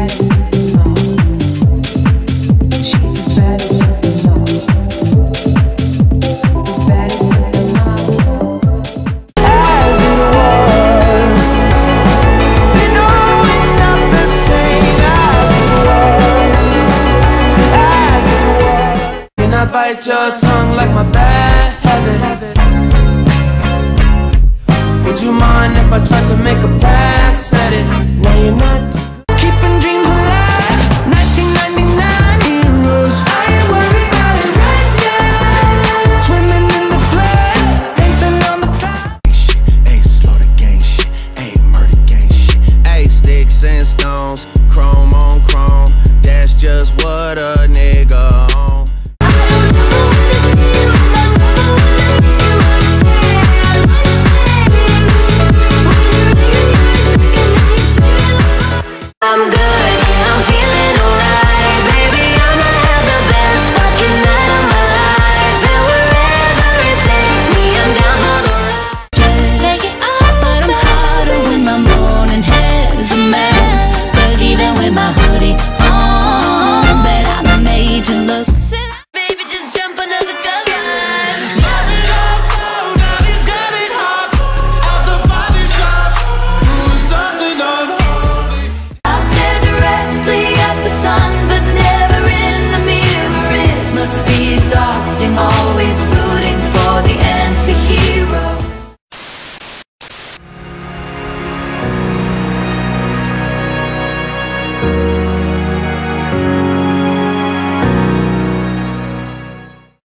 Bite your tongue like my bad habit. Would you mind if I tried to make a pass at it? Now you're not keeping dreams alive. 1999 heroes. I ain't worried about it right now. Swimming in the floods, dancing on the clouds. Ayy, slow the gang shit. Ayy, murder gang shit. Ayy, sticks and stones, chrome on chrome. That's just what a nigga on. I'm good, yeah, I'm feeling alright. Baby, I'ma have the best fucking night of my life. And wherever it takes me, I'm down for the ride. Take it off, but I'm harder when my morning hair is a mess. 'Cause even with my hoodie